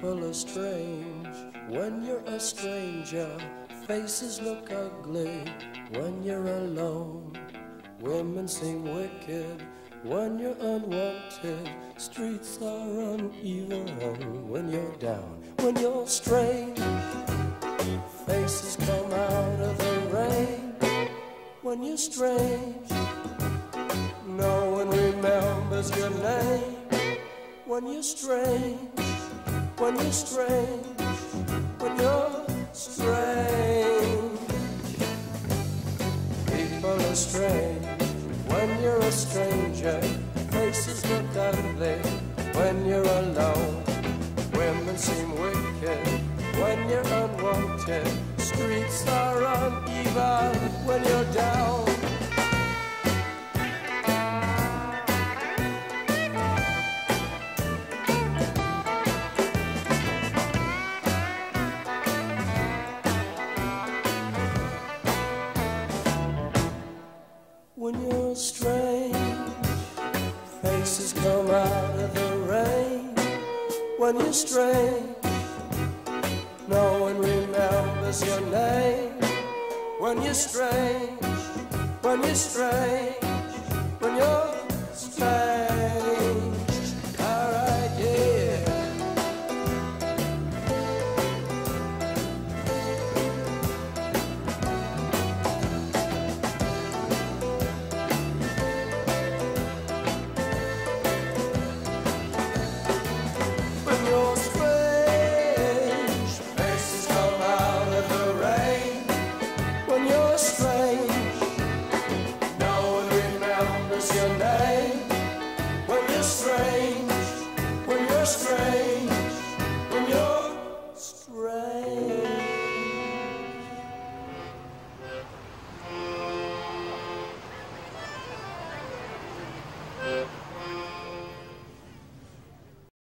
People are strange when you're a stranger. Faces look ugly when you're alone. Women seem wicked when you're unwanted. Streets are uneven when you're down. When you're strange, faces come out of the rain. When you're strange, no one remembers your name. When you're strange, when you're strange, when you're strange. People are strange when you're a stranger. Faces look ugly when you're alone. Women seem wicked when you're unwanted. Streets are uneven when you're down. When you're strange, faces come out of the rain. When you're strange, no one remembers your name. When you're strange, when you're strange, when you're strange. Alright, yeah. When you're strange, faces come out of the rain. When you're strange, no one remembers your name. When you're strange, when you're strange.